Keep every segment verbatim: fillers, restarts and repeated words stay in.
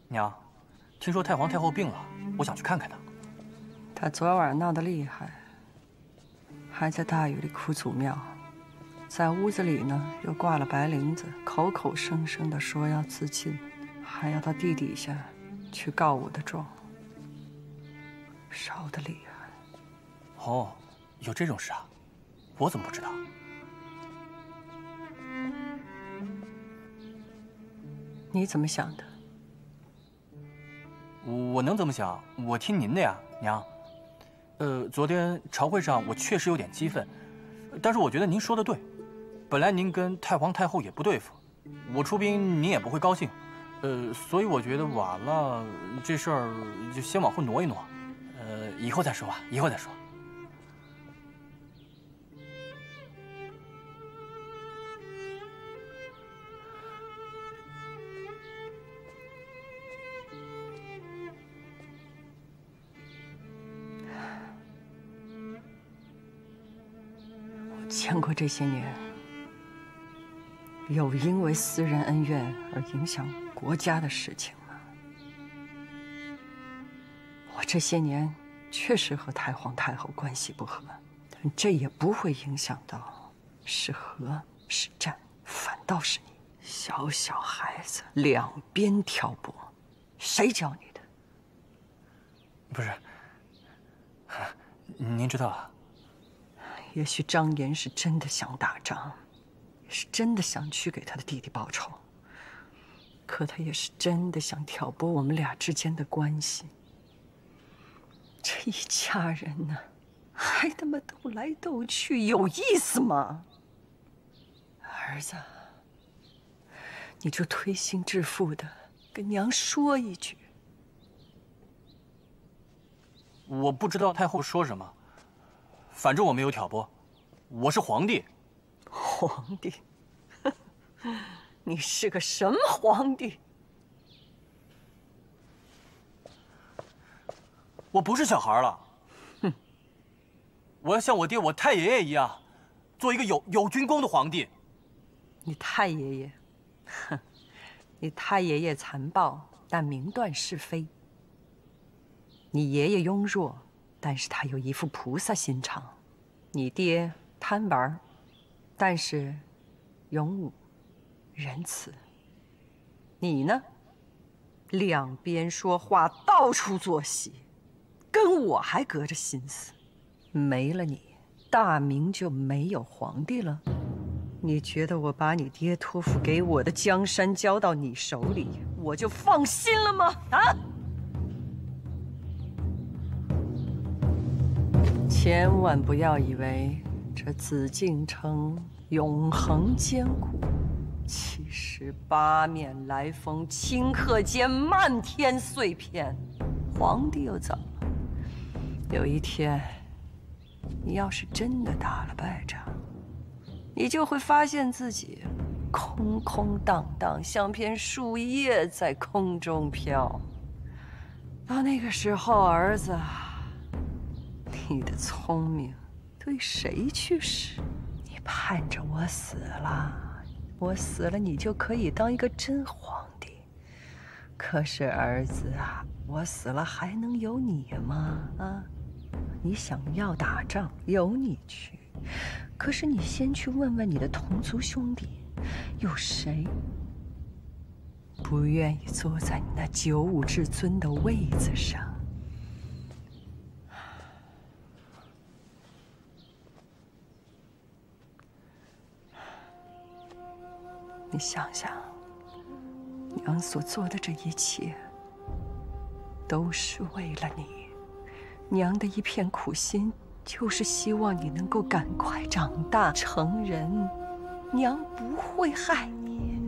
娘，听说太皇太后病了，我想去看看她。 她昨晚闹得厉害，还在大雨里哭祖庙，在屋子里呢又挂了白绫子，口口声声的说要自尽，还要到地底下去告我的状，烧得厉害。 哦，有这种事啊？我怎么不知道？ 你怎么想的？ 我能怎么想？我听您的呀，娘。呃，昨天朝会上我确实有点激愤，但是我觉得您说的对。本来您跟太皇太后也不对付，我出兵您也不会高兴，呃，所以我觉得晚了，这事儿就先往后挪一挪，呃，以后再说吧，以后再说。 见过这些年，有因为私人恩怨而影响国家的事情吗？我这些年确实和太皇太后关系不和，但这也不会影响到是和是战，反倒是你小小孩子两边挑拨，谁教你的？ 不是，您知道啊。 也许张岩是真的想打仗，也是真的想去给他的弟弟报仇，可他也是真的想挑拨我们俩之间的关系。这一家人呢，还他妈斗来斗去，有意思吗？儿子，你就推心置腹的跟娘说一句。 我不知道太后说什么。反正我没有挑拨，我是皇帝。 皇帝？你是个什么皇帝？ 我不是小孩了。哼！我要像我爹、我太爷爷一样，做一个有有军功的皇帝。 你太爷爷，哼！你太爷爷残暴，但明断是非。你爷爷庸弱。但是他有一副菩萨心肠，你爹贪玩，但是勇武、仁慈。你呢，两边说话，到处作戏，跟我还隔着心思。没了你，大明就没有皇帝了。你觉得我把你爹托付给我的江山交到你手里，我就放心了吗？啊！千万不要以为这紫禁城永恒坚固，其实八面来风，顷刻间漫天碎片。皇帝又怎么了？有一天，你要是真的打了败仗，你就会发现自己空空荡荡，像片树叶在空中飘。到那个时候，儿子，你的聪明对谁去使？你盼着我死了，我死了，你就可以当一个真皇帝。可是儿子啊，我死了还能有你吗？啊，你想要打仗，由你去。可是你先去问问你的同族兄弟，有谁不愿意坐在你那九五至尊的位子上？你想想，娘所做的这一切，都是为了你。娘的一片苦心，就是希望你能够赶快长大成人。娘不会害你。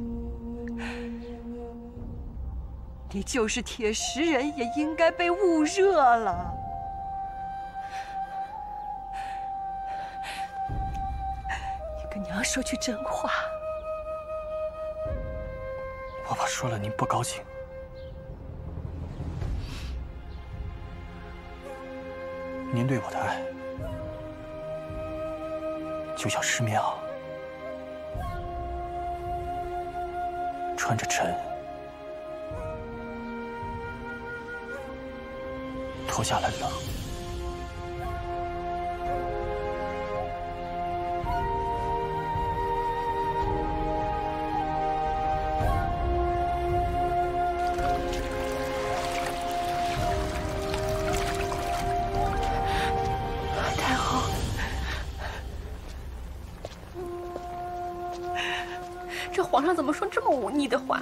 你就是铁石人，也应该被捂热了。你跟娘说句真话。 我怕说了您不高兴。您对我的爱，就像师庙，穿着尘， 脱下了冷。 太后，这皇上怎么说这么忤逆的话？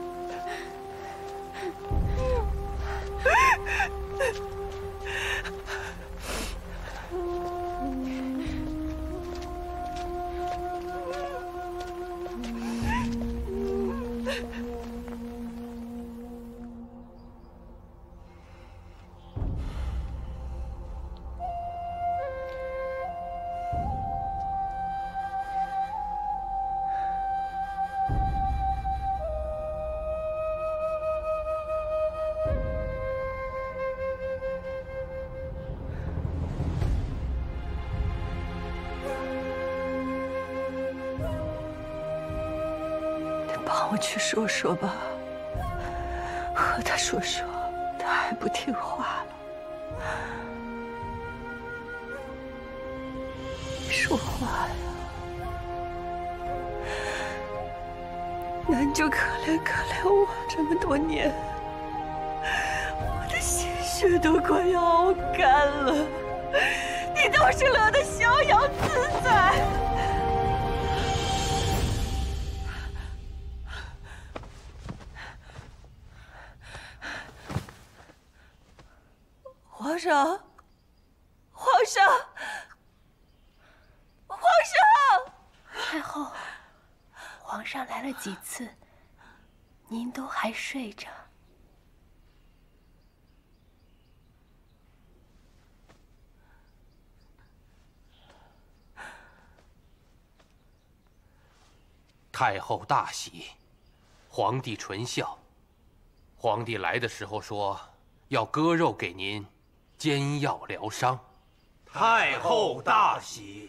帮我去说说吧，和他说说，他还不听话了。说话呀！那你就可怜可怜我这么多年，我的心血都快要熬干了，你倒是乐得逍遥自在。 皇上，皇上，皇上！ 太后，皇上来了几次，您都还睡着。 太后大喜，皇帝纯孝。皇帝来的时候说要割肉给您。 煎药疗伤， 太后大喜。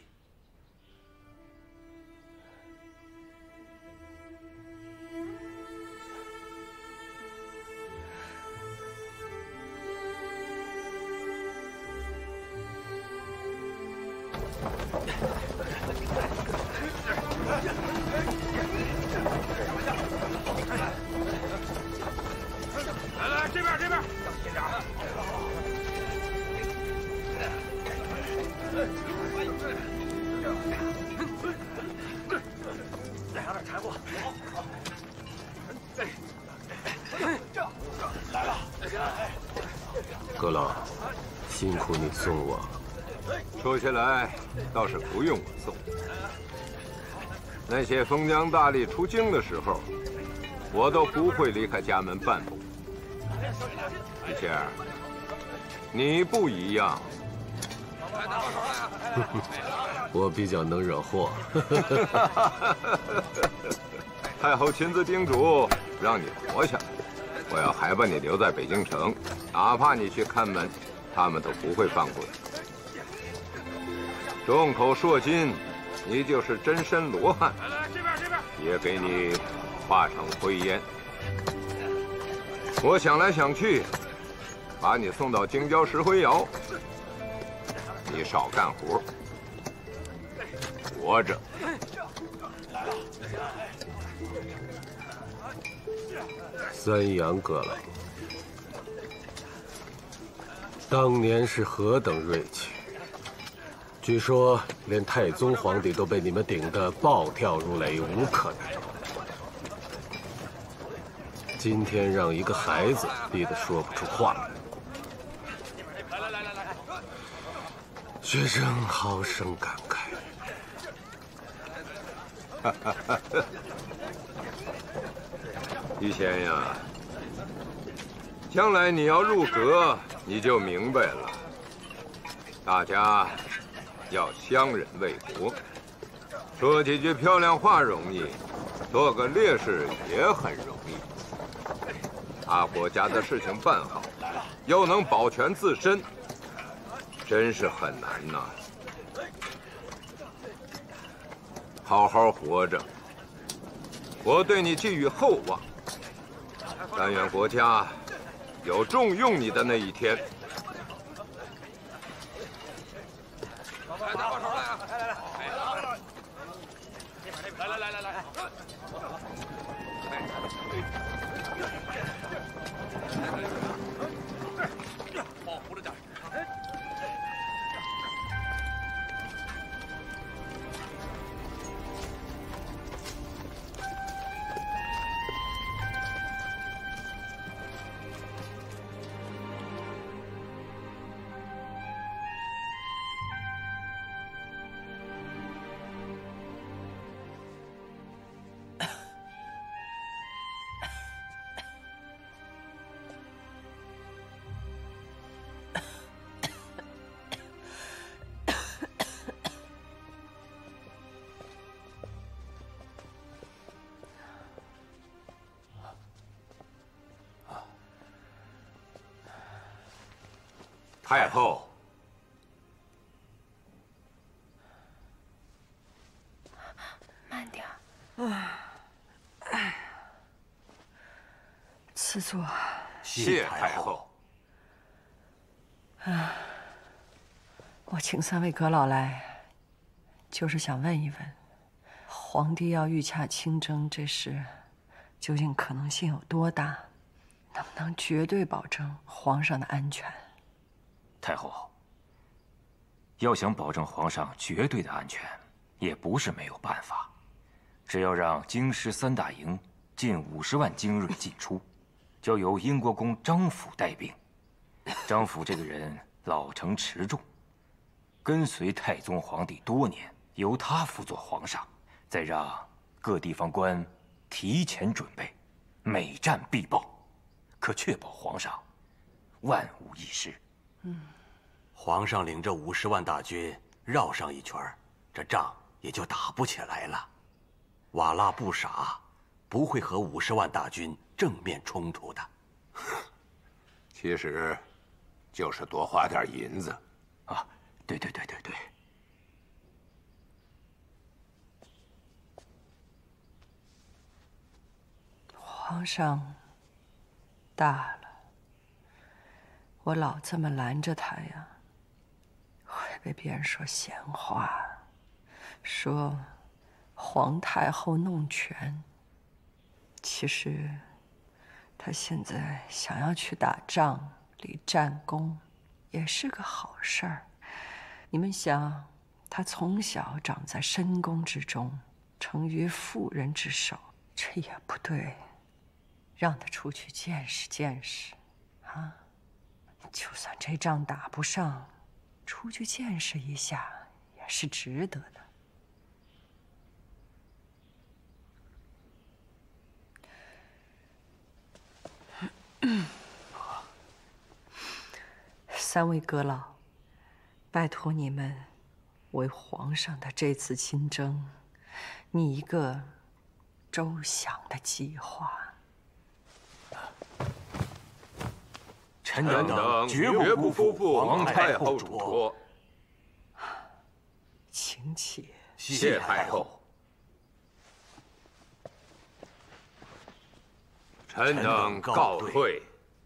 来来，这边这边，这边。 再养点柴火。好，来了。 阁老，辛苦你送我。说起来，倒是不用我送。那些封疆大吏出京的时候，我都不会离开家门半步。一仙儿，你不一样。 我比较能惹祸。太后亲自叮嘱，让你活下来。我要还把你留在北京城，哪怕你去看门，他们都不会放过你。众口铄金，你就是真身罗汉，也给你化成灰烟。我想来想去，把你送到京郊石灰窑。 你少干活，活着。三阳阁老，当年是何等锐气！据说连太宗皇帝都被你们顶得暴跳如雷，无可奈何。今天让一个孩子逼得说不出话来。 学生好生感慨。一贤呀，将来你要入阁，你就明白了。大家要乡人为国，说几句漂亮话容易，做个烈士也很容易。把国家的事情办好，又能保全自身。 真是很难呐！好好活着，我对你寄予厚望。但愿国家有重用你的那一天。 来来来来来，帮我扶着点。 太后， 慢点儿。 哎，赐座。 谢太后。 啊，我请三位阁老来，就是想问一问，皇帝要御驾亲征这事，究竟可能性有多大？能不能绝对保证皇上的安全？ 太后，要想保证皇上绝对的安全，也不是没有办法。只要让京师三大营近五十万精锐进出，就由英国公张辅带兵。张辅这个人老成持重，跟随太宗皇帝多年，由他辅佐皇上，再让各地方官提前准备，每战必报，可确保皇上万无一失。 嗯。 皇上领着五十万大军绕上一圈，这仗也就打不起来了。瓦剌不傻，不会和五十万大军正面冲突的。 其实，就是多花点银子。 啊，对对对对对。 皇上大了，我老这么拦着他呀，会被别人说闲话，说皇太后弄权。其实他现在想要去打仗，立战功，也是个好事儿。你们想，他从小长在深宫之中，成于妇人之手，这也不对。让他出去见识见识，啊！就算这仗打不上，出去见识一下也是值得的。三位阁老，拜托你们为皇上的这次亲征拟一个周详的计划。 臣等绝不辜负皇太后嘱托。 请起。 谢太后。臣等告退。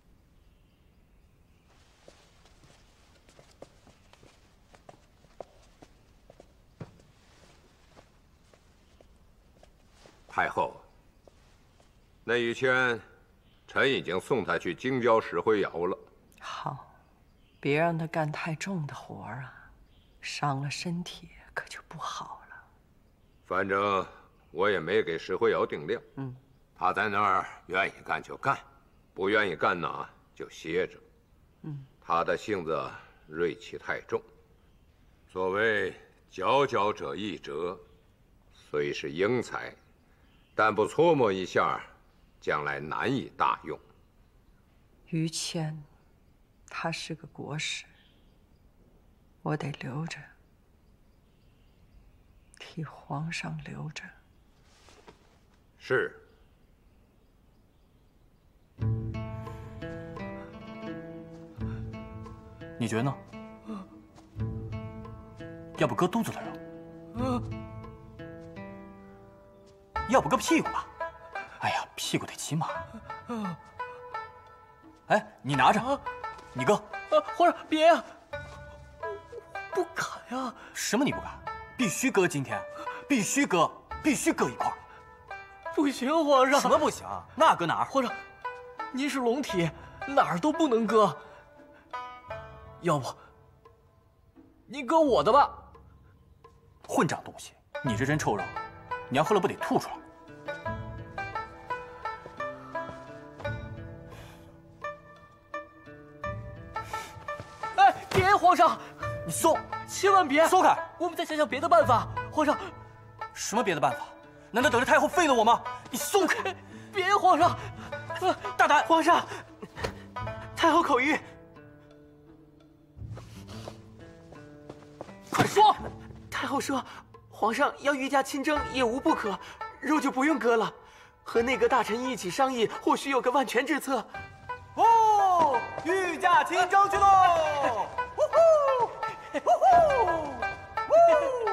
太后，那一圈，臣已经送他去京郊石灰窑了。 好，别让他干太重的活儿啊，伤了身体可就不好了。 反正我也没给石灰窑定量。 嗯， 他在那儿愿意干就干，不愿意干呢就歇着。 嗯， 他的性子锐气太重。所谓佼佼者一折，虽是英才，但不搓磨一下，将来难以大用。 于谦，他是个国士，我得留着，替皇上留着。 是。 你觉得呢？要不割肚子的肉？要不割屁股吧？哎呀，屁股得骑马。哎，你拿着，你割。 啊，皇上别呀！不敢呀！ 什么你不敢？必须割！今天必须割！ 必须搁一块儿。 不行，皇上。 什么不行？那搁哪儿？ 皇上，您是龙体，哪儿都不能搁。要不，您搁我的吧。 混账东西！你这真臭肉，娘喝了不得吐出来。 别，皇上， 你松， 千万别松开！ 我们再想想别的办法。皇上， 什么别的办法？难道等着太后废了我吗？你松开！ 别，皇上， 呃，大胆！ 皇上，太后口谕， 快说！ 太后说，皇上要御驾亲征也无不可，肉就不用割了，和内阁大臣一起商议，或许有个万全之策。 哦，御驾亲征去喽！ 呜呼！呜呼！呜！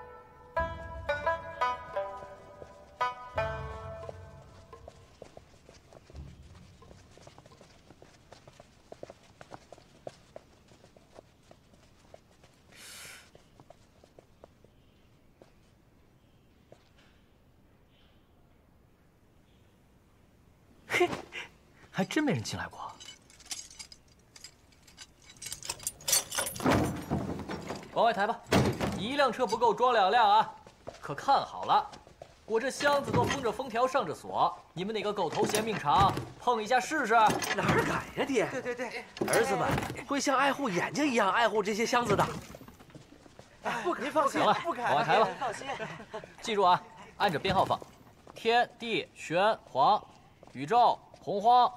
嘿，还真没人进来过。 往外抬吧，一辆车不够装两辆啊！可看好了，我这箱子都封着封条，上着锁，你们哪个狗头嫌命长，碰一下试试？ 哪儿敢呀，爹！对对对，儿子们会像爱护眼睛一样爱护这些箱子的。 不敢，放心，不敢，往外抬吧。放心，记住啊，按着编号放：天地玄黄，宇宙洪荒。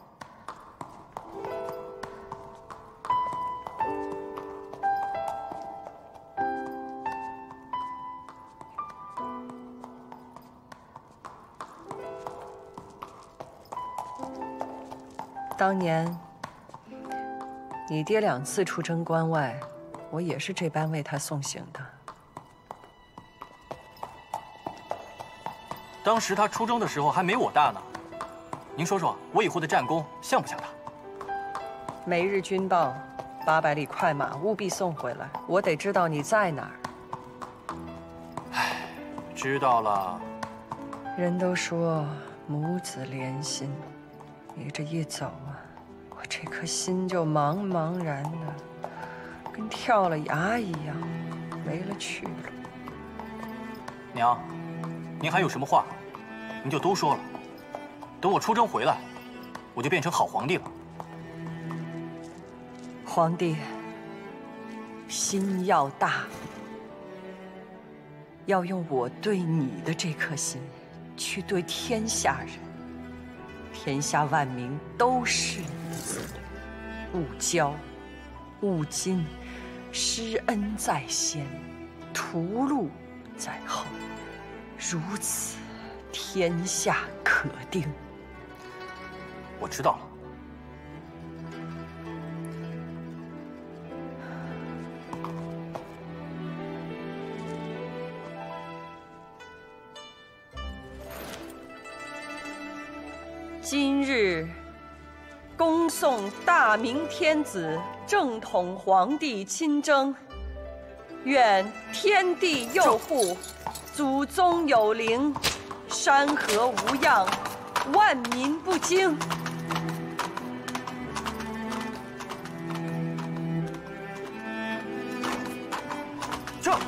当年你爹两次出征关外，我也是这般为他送行的。 当时他出征的时候还没我大呢。您说说，我以后的战功像不像他？ 每日军报，八百里快马，务必送回来。我得知道你在哪儿。 唉，知道了。 人都说母子连心。 你这一走啊，我这颗心就茫茫然的，跟跳了崖一样，没了去了。 娘，您还有什么话，您就都说了。等我出征回来，我就变成好皇帝了。 皇帝心要大，要用我对你的这颗心，去对天下人。 天下万民都是你的子女，勿骄，勿矜，施恩在先，屠戮在后，如此，天下可定。 我知道了。 今日，恭送大明天子正统皇帝亲征，愿天地佑护，祖宗有灵，山河无恙，万民不惊。 撤！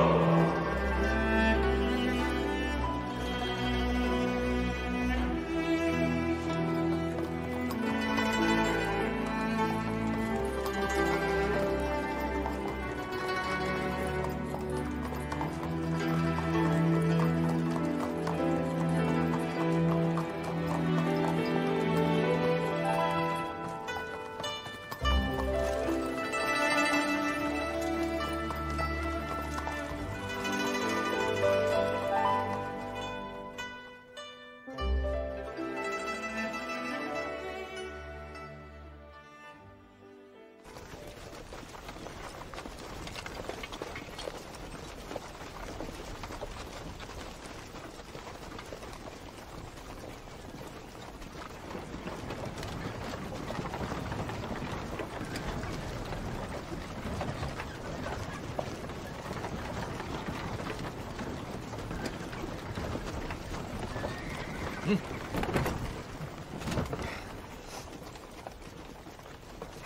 《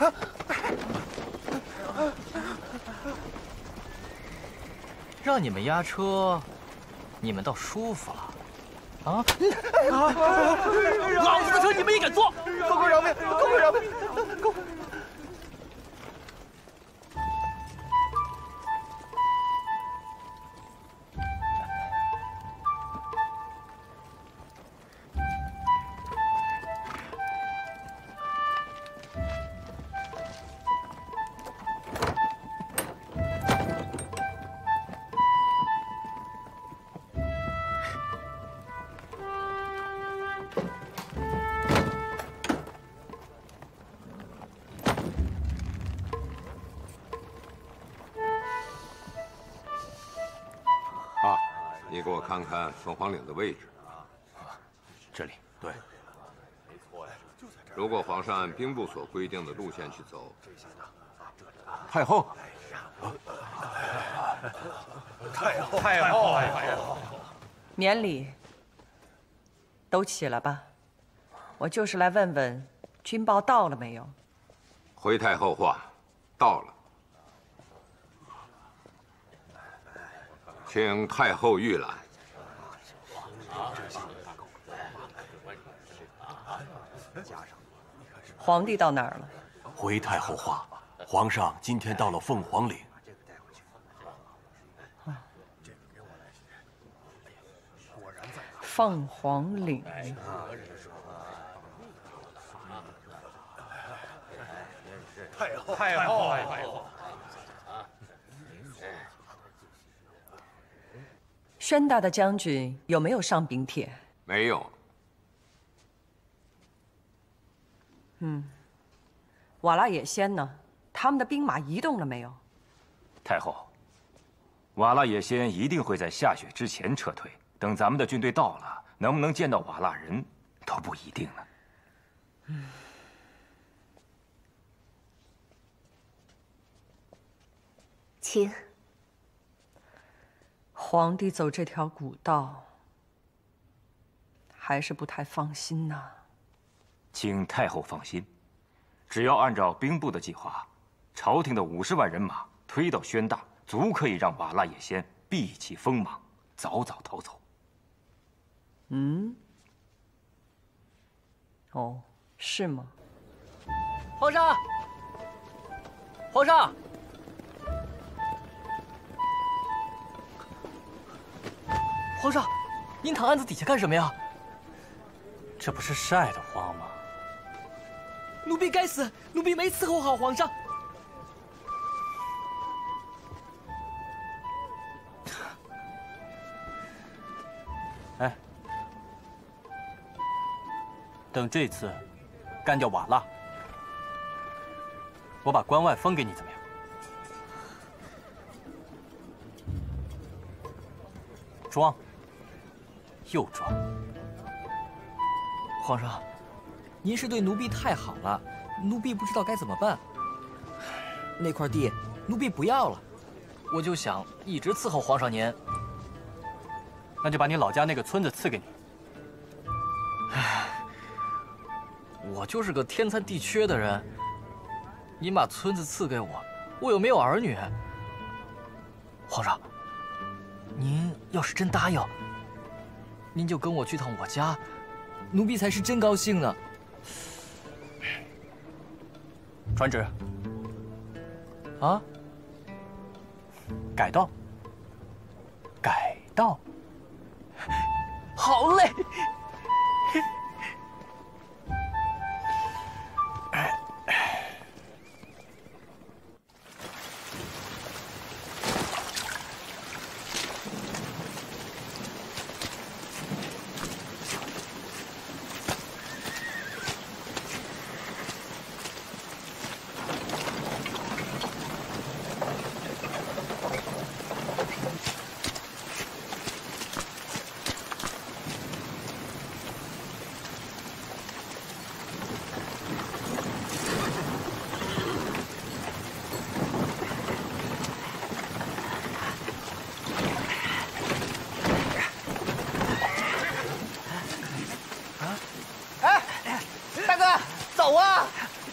让你们押车，你们倒舒服了。啊！老子的车你们也敢坐？ 公公饶命！公公饶命！公。 你给我看看凤凰岭的位置。 这里，对。 如果皇上按兵部所规定的路线去走， 太后， 太后，太后，太后， 免礼，都起来吧。我就是来问问，军报到了没有？ 回太后话，到了。 请太后御览。 皇帝到哪儿了？ 回太后话，皇上今天到了凤凰岭。 凤凰岭。 太后，太后，太后。 宣大的将军有没有上禀帖？ 没有。 嗯，瓦剌野先呢？他们的兵马移动了没有？ 太后，瓦剌野先一定会在下雪之前撤退。等咱们的军队到了，能不能见到瓦剌人都不一定呢。 嗯。 请。 皇帝走这条古道，还是不太放心呐。 请太后放心，只要按照兵部的计划，朝廷的五十万人马推到宣大，足可以让瓦剌野先避其锋芒，早早逃走。 嗯？哦，是吗？ 皇上，皇上。 皇上，您躺案子底下干什么呀？ 这不是晒得慌吗？ 奴婢该死，奴婢没伺候好皇上。 哎，等这次干掉瓦剌，我把关外封给你，怎么样？ 装，又装。 皇上，您是对奴婢太好了，奴婢不知道该怎么办。那块地，奴婢不要了，我就想一直伺候皇上您。 那就把你老家那个村子赐给你。 唉，我就是个天残地缺的人，您把村子赐给我，我又没有儿女。皇上。 您要是真答应，您就跟我去趟我家，奴婢才是真高兴呢。 传旨。 啊？ 改道。改道。 好嘞。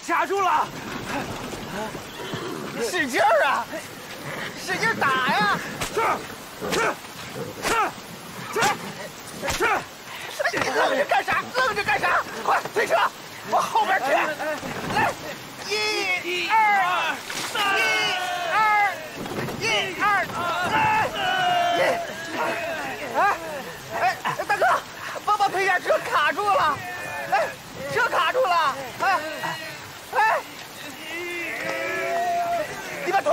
卡住了！ 使劲儿啊！使劲打呀！ 是是是是是！ 你愣着干啥？愣着干啥？快推车，往后边去！来，一、二、三，一、二、一、二、三，一。哎哎，大哥，帮忙推下车，卡住了！哎，车卡住了！哎哎，你们推！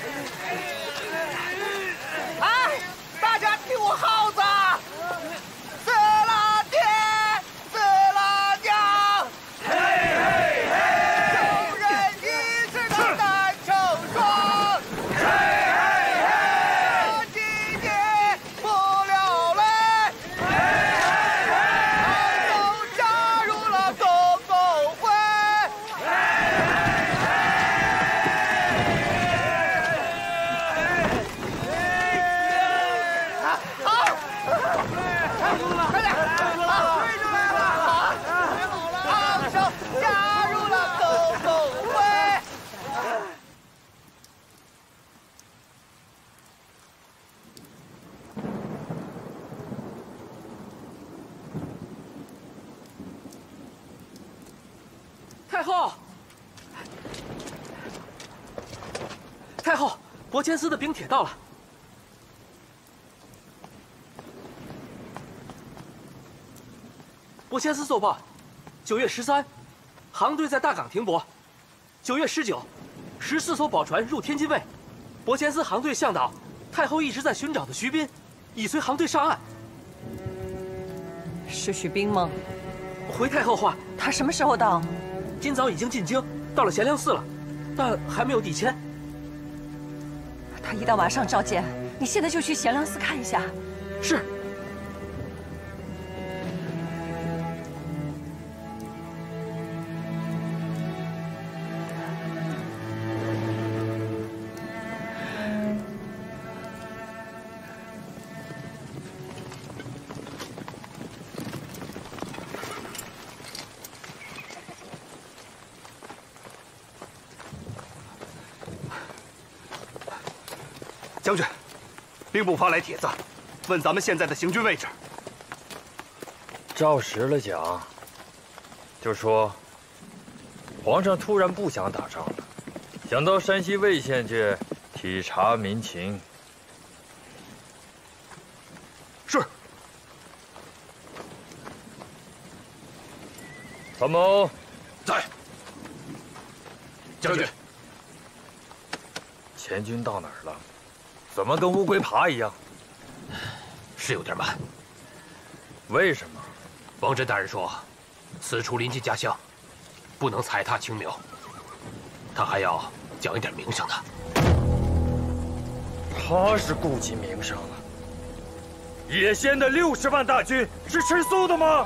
哎，大家听我号子！死了爹，死了娘！嘿嘿嘿！有人一直能难成双。嘿嘿嘿！我今天不流泪。嘿嘿嘿！都加入了共工会。嘿嘿嘿！好。快点！好，推出来了！好，太好了！昂首加入了共工会。 太后，太后，伯谦司的兵帖到了。伯谦司奏报，九月十三，航队在大港停泊。九月十九，十四艘宝船入天津卫。伯谦司航队向导，太后一直在寻找的徐斌，已随航队上岸。 是徐斌吗？ 回太后话， 他什么时候到？ 今早已经进京，到了贤良寺了，但还没有递签。 他一到马上召见，你现在就去贤良寺看一下。 是。 将军，兵部发来帖子，问咱们现在的行军位置。 照实了讲，就说皇上突然不想打仗了，想到山西魏县去体察民情。 是。 参谋在。将军， 前军到哪儿了？怎么跟乌龟爬一样？ 是有点慢。 为什么？ 王震大人说，此处临近家乡，不能踩踏青苗。他还要讲一点名声呢。 他是顾及名声了。野仙的六十万大军是吃素的吗？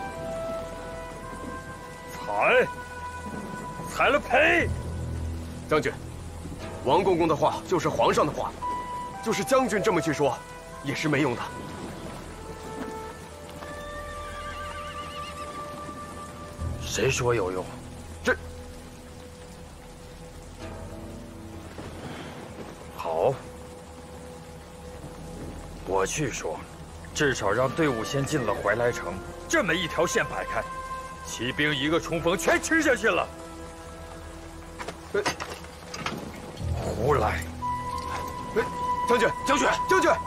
踩，踩了赔。 将军，王公公的话就是皇上的话。就是将军这么去说，也是没用的。 谁说有用？ 这好，我去说，至少让队伍先进了怀来城，这么一条线摆开，骑兵一个冲锋全吃下去了。胡来！ 将军，将军，将军！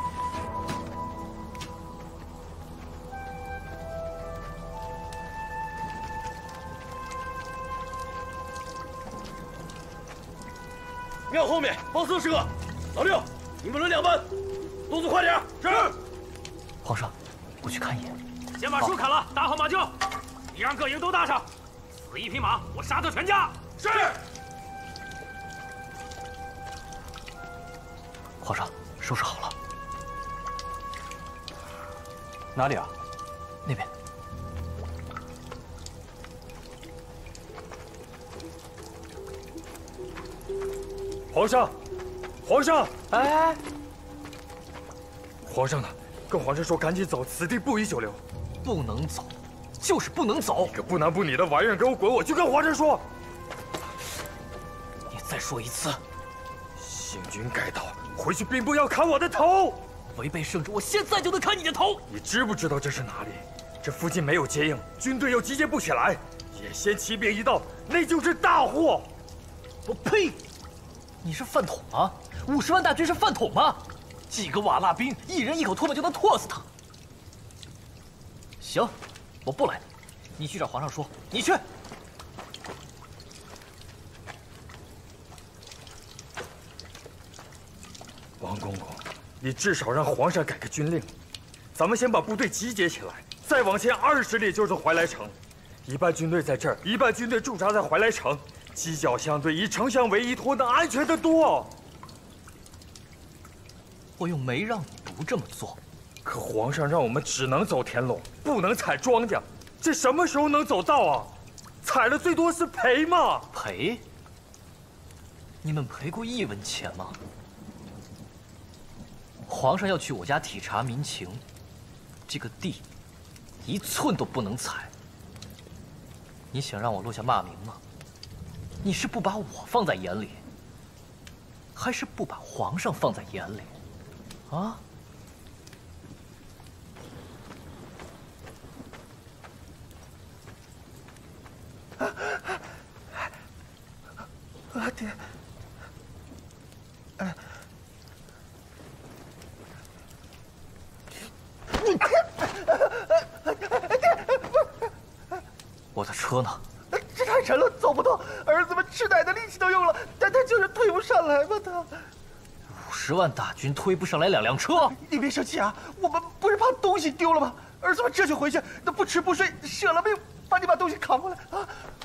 庙后面放四十个，老六，你们轮两班，动作快点。是。 皇上，我去看一眼。 先把树砍了，搭好马厩，你让各营都搭上。死一匹马，我杀掉全家。是。 皇上，收拾好了。 哪里啊？ 那边。 皇上，皇上！ 哎， 皇上呢？跟皇上说赶紧走，此地不宜久留。 不能走，就是不能走。 你个不男不女的玩意儿，给我滚！我去跟皇上说。 再说一次， 行军该到，回去兵部要砍我的头。 违背圣旨，我现在就能砍你的头。 你知不知道这是哪里？这附近没有接应，军队又集结不起来，野先骑兵一到，那就是大祸。 我呸！你是饭桶吗？五十万大军是饭桶吗？几个瓦剌兵，一人一口唾沫就能唾死他。行，我不来，你去找皇上说，你去。 王公公，你至少让皇上改个军令。咱们先把部队集结起来，再往前二十里就是怀来城，一半军队在这儿，一半军队驻扎在怀来城，犄角相对，以丞相为依托，能安全得多。 我又没让你不这么做。 可皇上让我们只能走田垄，不能采庄稼，这什么时候能走到啊？采了最多是赔嘛。 赔？你们赔过一文钱吗？皇上要去我家体察民情，这个地一寸都不能踩。你想让我落下骂名吗？你是不把我放在眼里，还是不把皇上放在眼里？啊？ 啊爹！哎， 我的车呢？ 这太沉了，走不动。儿子们吃奶的力气都用了，但他就是推不上来嘛。他五十万大军推不上来两辆车。 你别生气啊，我们不是怕东西丢了吗？儿子们这就回去，那不吃不睡，舍了命把你把东西扛过来啊！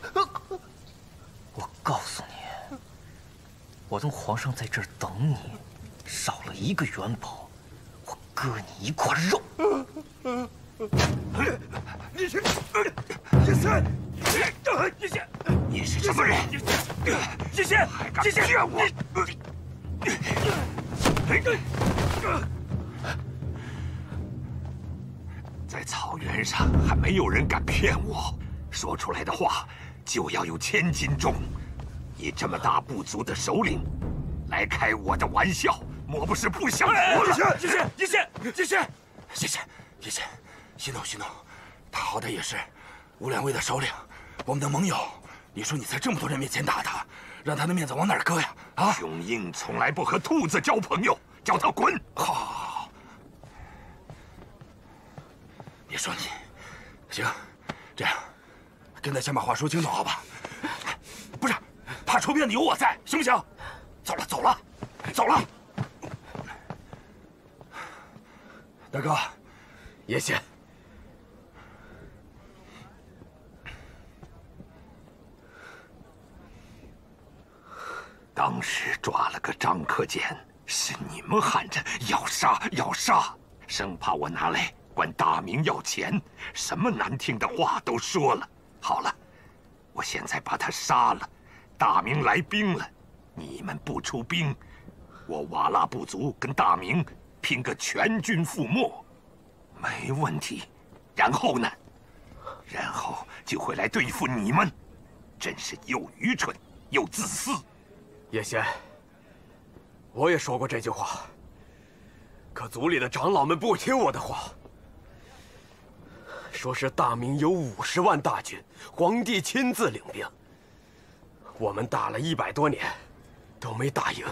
我告诉你，我等皇上在这儿等你，少了一个元宝，我割你一块肉。 你是叶仙，叶仙，你是什么人？叶仙，还敢骗我！在草原上还没有人敢骗我，说出来的话就要有千斤重。你这么大部族的首领，来开我的玩笑，莫不是不想活了？叶仙，叶仙，叶仙，叶仙，叶仙，息怒息怒，他好歹也是吴两卫的首领，我们的盟友。你说你在这么多人面前打他，让他的面子往哪儿搁呀？啊！雄鹰从来不和兔子交朋友，叫他滚！好，好，好。别说你，行，这样，跟他先把话说清楚，好吧？不是，怕出变的有我在，行不行？走了，走了，走了。大哥，叶仙。当时抓了个张克俭，是你们喊着要杀要杀，生怕我拿来管大明要钱，什么难听的话都说了。好了，我现在把他杀了，大明来兵了，你们不出兵，我瓦剌部族跟大明拼个全军覆没，没问题。然后呢？然后就会来对付你们，真是又愚蠢又自私。 叶仙，我也说过这句话，可族里的长老们不听我的话，说是大明有五十万大军，皇帝亲自领兵，我们打了一百多年，都没打赢。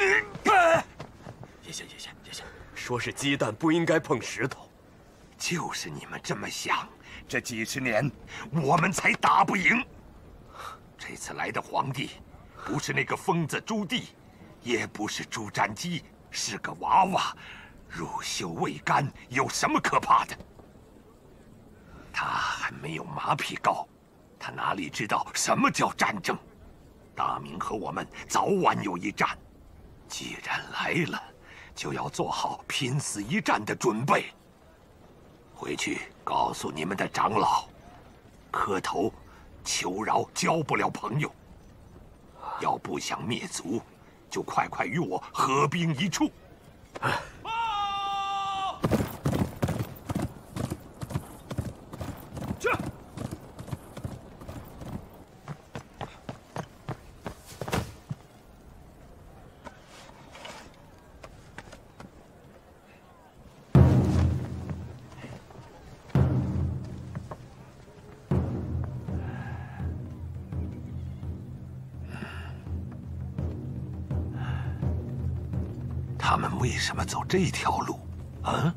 叶仙，叶仙，叶仙，说是鸡蛋不应该碰石头， 就是你们这么想，这几十年我们才打不赢。这次来的皇帝。不是那个疯子朱棣，也不是朱瞻基，是个娃娃，乳臭未干，有什么可怕的？他还没有马匹高，他哪里知道什么叫战争？大明和我们早晚有一战，既然来了，就要做好拼死一战的准备。回去告诉你们的长老，磕头求饶，交不了朋友。要不想灭族，就快快与我合兵一处。去。 他们为什么走这条路？啊？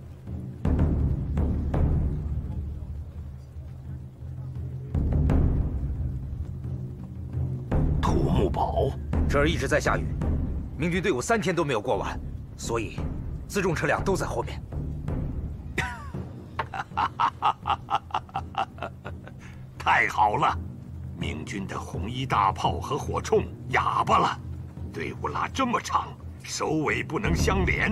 土木堡， 这儿一直在下雨，明军队伍三天都没有过完，所以辎重车辆都在后面。 太好了！明军的红衣大炮和火铳哑巴了，队伍拉这么长，首尾不能相连。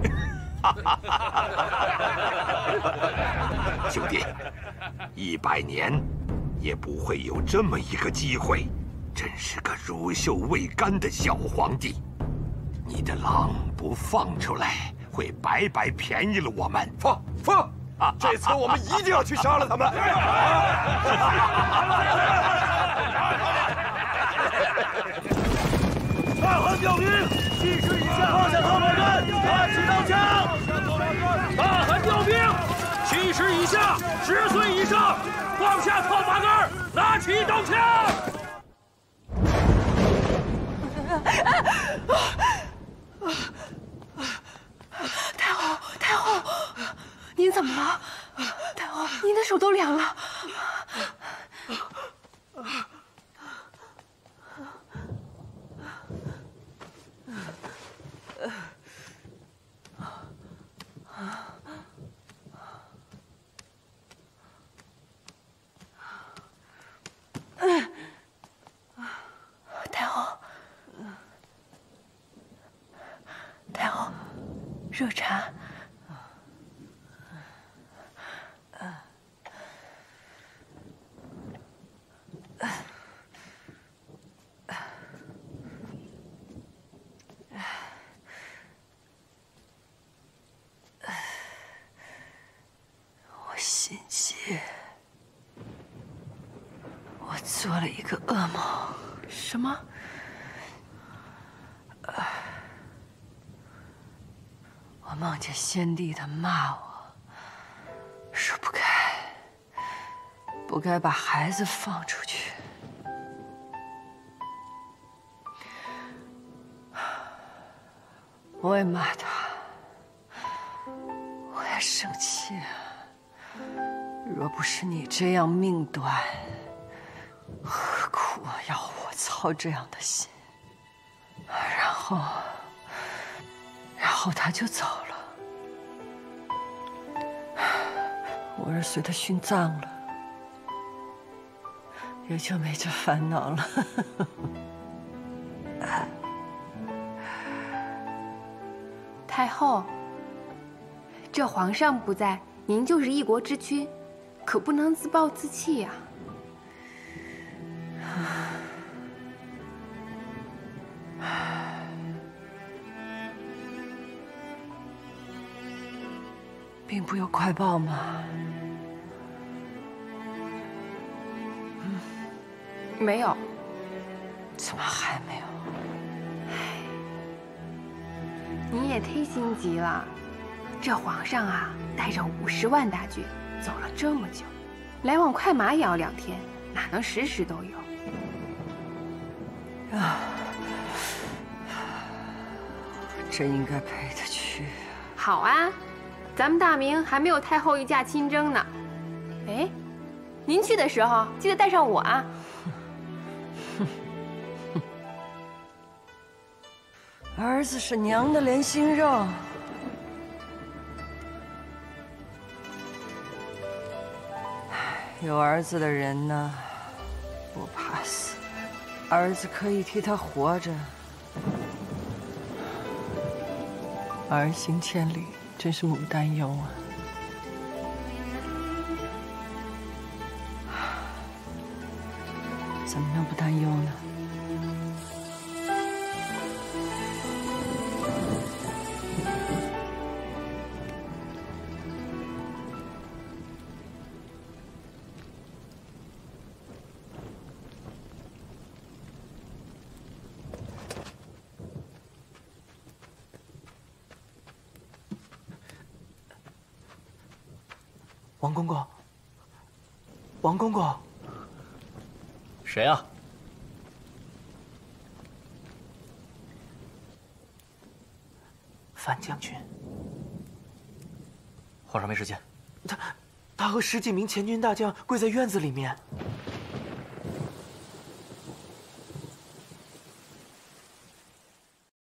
兄弟，一百年也不会有这么一个机会，真是个乳臭未干的小皇帝。你的狼不放出来，会白白便宜了我们。 放放！这次我们一定要去杀了他们！ 大汉调兵，七十以下放下荷包刃，拿起刀枪。大汉调兵，七十以下，十岁以上，放下套把杆，拿起刀枪。 太后，太后，您怎么了？太后，您的手都凉了。太后，太后，热茶。我心悸，我做了一个噩梦。什么？我梦见先帝他骂我，说不该，不该把孩子放出去。我也骂他，我也生气。若不是你这样命短，何苦要我操这样的心？然后，然后他就走了。我是随他殉葬了，也就没这烦恼了。 太后，这皇上不在，您就是一国之君，可不能自暴自弃呀。 兵部有快报吗？ 嗯，没有。 怎么还没有？ 你也忒心急了，这皇上啊，带着五十万大军走了这么久，来往快马也要两天，哪能时时都有？ 啊，真应该陪他去。 好啊，咱们大明还没有太后一驾亲征呢。哎，您去的时候记得带上我啊。 儿子是娘的连心肉，有儿子的人呢，不怕死，儿子可以替他活着。儿行千里，真是牡丹忧啊！怎么能不担忧呢？ 王公公，王公公， 谁啊？ 范将军。 皇上没时间。 他，他和十几名前军大将跪在院子里面。